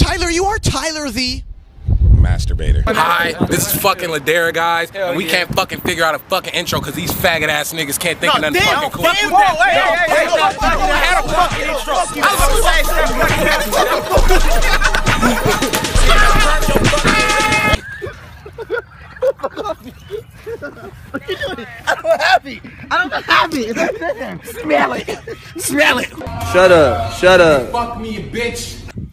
Tyler, you are Tyler the masturbator. Hi, this is fucking Ladera, guys. And we can't fucking figure out a fucking intro because these faggot ass niggas can't think of nothing fucking cool. I had a fucking intro. I'm happy. I'm happy. Smell it. Smell it. Shut up. Shut up. Fuck me, bitch.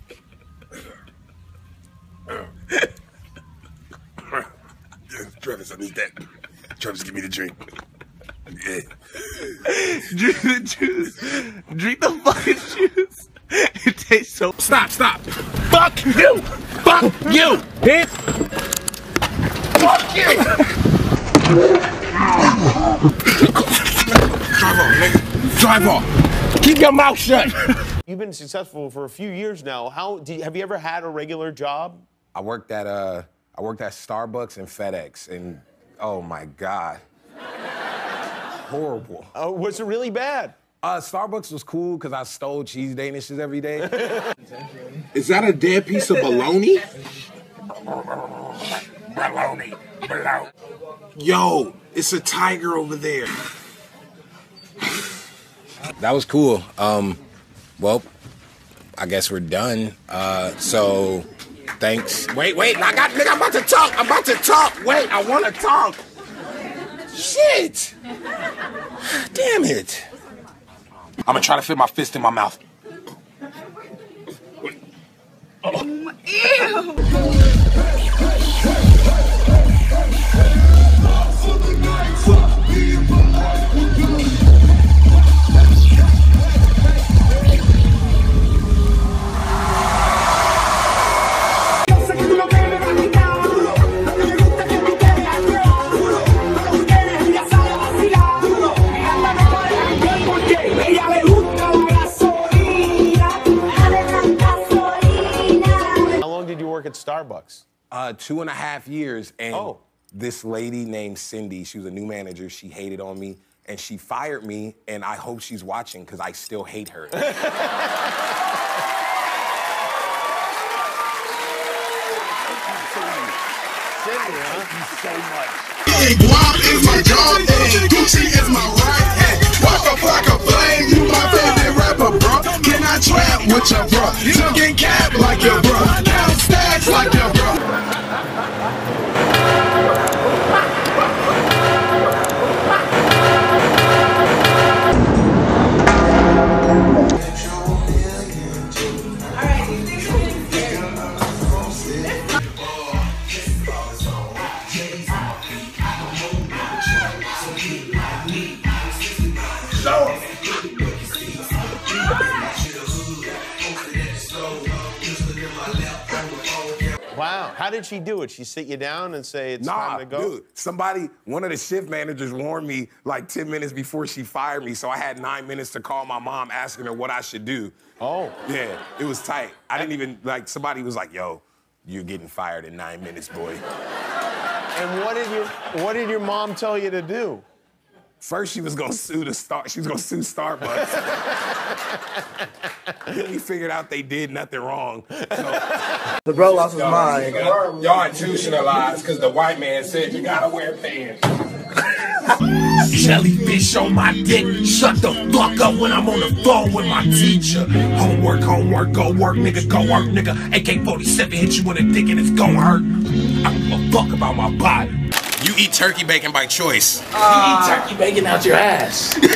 Travis, I need that. Travis, give me the drink. Yeah. Drink the juice. Drink the fucking juice. It tastes so. Stop. Fuck you. Fuck you, bitch. Fuck you. Drive off, nigga. Drive off. Keep your mouth shut. You've been successful for a few years now. Have you ever had a regular job? I worked at Starbucks and FedEx, and oh my God, horrible. Was it really bad? Starbucks was cool because I stole cheese danishes every day. Is that a dead piece of bologna? Bologna. Yo, it's a tiger over there. That was cool. Well, I guess we're done. So, thanks. Wait, nigga, I'm about to talk. Wait, I want to talk. Shit. Damn it. I'm gonna try to fit my fist in my mouth. Ew. At Starbucks? 2.5 years, and this lady named Cindy, she was a new manager, she hated on me, and she fired me, and I hope she's watching, because I still hate her. Cindy, huh? Thank you so much. Guap is my job, Gucci is my right hand. Walk up like a flame, you my favorite rapper, bro. Can I trap with your bro? Jugging cap like your bro. Count stacks like your bro. Wow, how did she do it? She sit you down and say it's time to go? Dude, one of the shift managers warned me like 10 minutes before she fired me, so I had 9 minutes to call my mom asking her what I should do. Oh. Yeah, it was tight. I didn't even, somebody was like, yo, you're getting fired in 9 minutes, boy. And what did your mom tell you to do? First, she was gonna sue Starbucks. Then we figured out they did nothing wrong. So, the bro lost his mind. Y'all institutionalized because the white man said you gotta wear pants. Jellyfish on my dick. Shut the fuck up when I'm on the phone with my teacher. Homework, go work, nigga. AK-47 hit you with a dick and it's gon' hurt. I don't give a fuck about my body. You eat turkey bacon by choice. You eat turkey bacon out your ass. I'm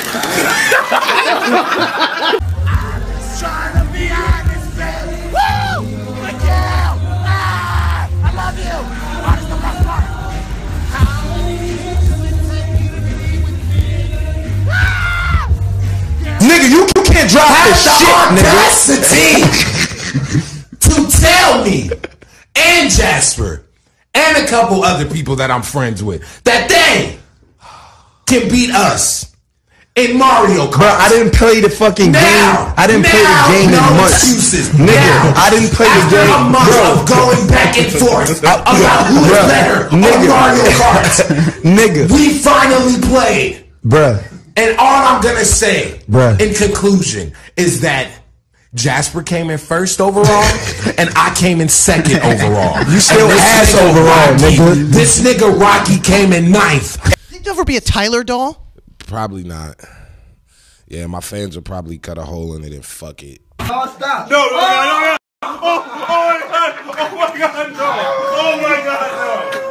just trying to be honest, baby. Woo! Miguel! Ah! I love you! What is the best part? Nigga, you can't drop this shit, nigga. To tell me, and Jasper, and a couple other people that I'm friends with, that they can beat us in Mario Kart. Bro, I didn't play the fucking game. I didn't play the game in months. Excuses. Nigga, I didn't play the game. After a month of going back and forth about who is better on Mario Kart, nigga, we finally played. Bruh. And all I'm gonna say, bruh, in conclusion, is that Jasper came in first overall, and I came in second overall. You still ass overall, nigga. This nigga Rocky came in 9th. Think you'll ever be a Tyler doll? Probably not. Yeah, my fans will probably cut a hole in it and fuck it. Oh, stop. No. Oh my God. Oh my God, no. Oh my God, no.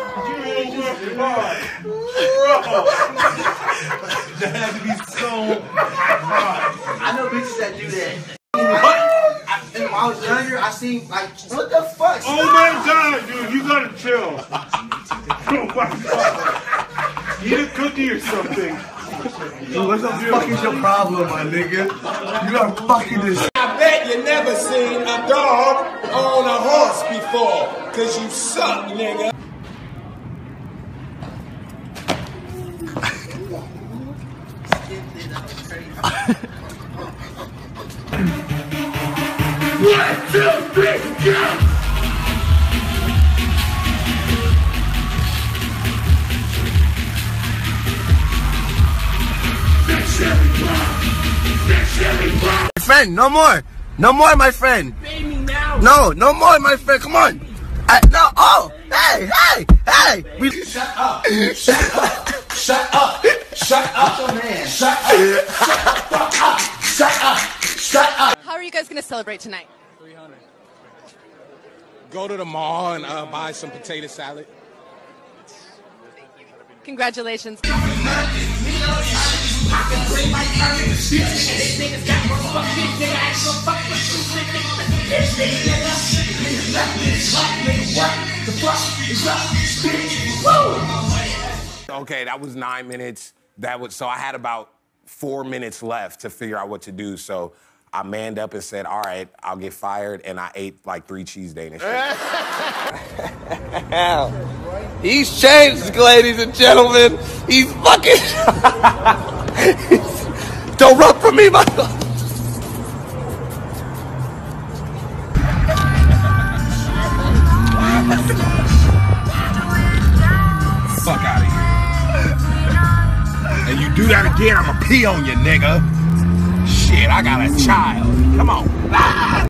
Bro. That had to be so hot. I know bitches that do that. When I was younger, I seen like, what the fuck? Oh my God, dude, you gotta chill. Oh my God. Eat a cookie or something. What the fuck is your problem, my nigga? You are fucking this. I bet you never seen a dog on a horse before, cause you suck, nigga. One, two, three, go! My friend, no more. No more, my friend. No, no more, my friend. Come on. No. Oh, hey. We shut up. Shut up. Shut up. Shut up. Shut up. Shut up. Shut up. How are you guys going to celebrate tonight? 300. Go to the mall and buy some potato salad. Congratulations. Okay, that was 9 minutes. So I had about 4 minutes left to figure out what to do. So I manned up and said, all right, I'll get fired. And I ate like 3 cheese Danish. He's changed, ladies and gentlemen. He's fucking. Don't run from me, my. Fuck out of here. And you do that again, I'ma pee on you, nigga. Shit, I got a child. Come on.